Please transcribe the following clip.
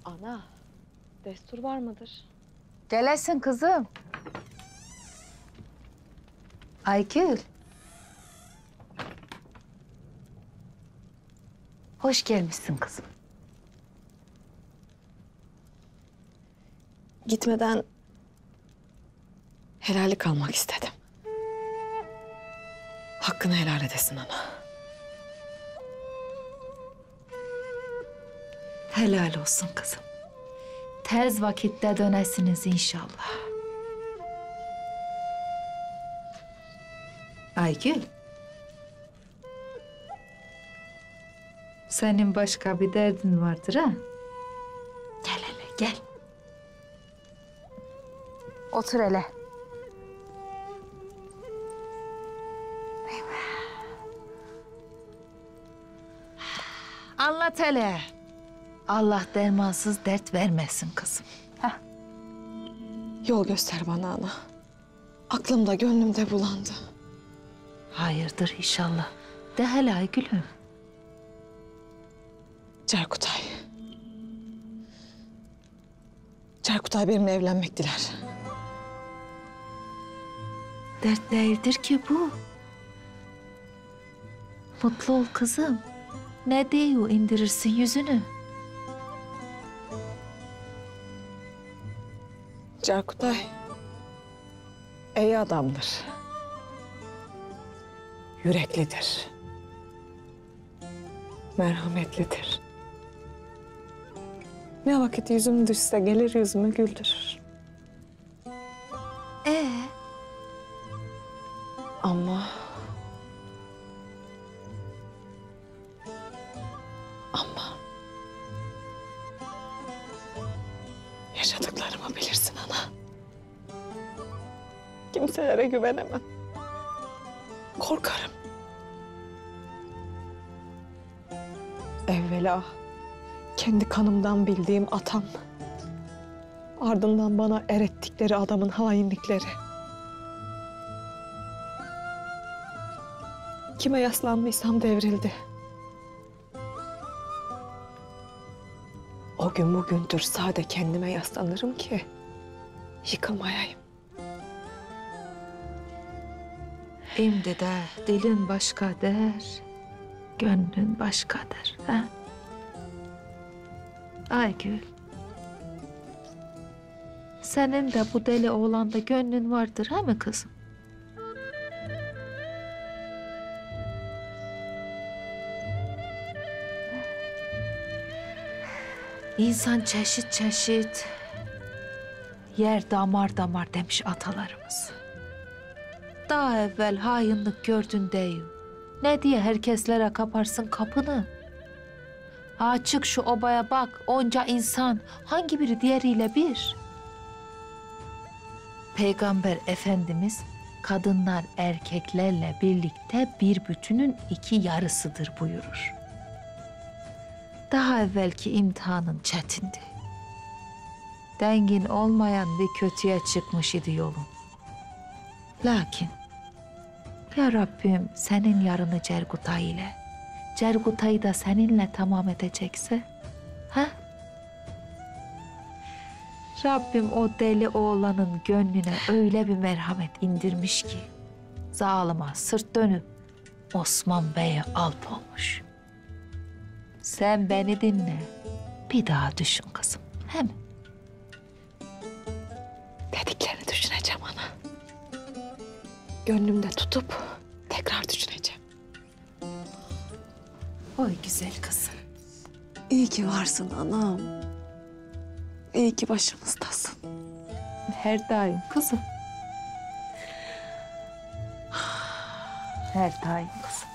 Ana, destur var mıdır? Gelesin kızım. Aygül. Hoş gelmişsin kızım. Gitmeden helallik almak istedim. Hakkını helal edesin ana. Helal olsun kızım. Tez vakitte dönesiniz inşallah. Aygül. Senin başka bir derdin vardır ha? Gel hele gel. Otur hele. Anlat hele. Allah dermansız dert vermesin kızım. Heh. Yol göster bana ana. Aklımda, gönlümde bulandı. Hayırdır inşallah. De hele Aygül'üm. Cerkutay. Cerkutay benimle evlenmek diler. Dert değildir ki bu. Mutlu ol kızım. Ne diyor indirirsin yüzünü. Cerkutay iyi adamdır. Yüreklidir. Merhametlidir. Ne vakit yüzüm düşse gelir yüzümü güldürür. Ama... yaşadıklarımı bilirsin ana. Kimselere güvenemem. Korkarım. Evvela kendi kanımdan bildiğim atam. Ardından bana erettikleri adamın hainlikleri. Kime yaslanmışsam devrildi. O gün bugündür sade kendime yaslanırım ki yıkılmayayım. Şimdi de dilin başka der, gönlün başkadır. Ha? Aygül. Senin de bu deli oğlanda gönlün vardır ha mı kızım? İnsan çeşit çeşit, yer damar damar demiş atalarımız. Daha evvel hainlik gördün deyin. Ne diye herkeslere kaparsın kapını? Ha çık şu obaya bak, onca insan, hangi biri diğeriyle bir? Peygamber Efendimiz, kadınlar erkeklerle birlikte bir bütünün iki yarısıdır buyurur. Daha evvelki imtihanın çetindi. Dengin olmayan bir kötüye çıkmış idi yolun. Lakin ya Rabbim senin yarını Cerkutay ile, Cerkutay'ı da seninle tamam edecekse, ha? Rabbim o deli oğlanın gönlüne öyle bir merhamet indirmiş ki, zalıma sırt dönüp Osman Bey'e alp olmuş. Sen beni dinle, bir daha düşün kızım, he mi? Dediklerini düşüneceğim ana. Gönlümde tutup tekrar düşüneceğim. Oy güzel kızım. İyi ki varsın anam. İyi ki başımızdasın. Her daim kızım. Her daim kızım.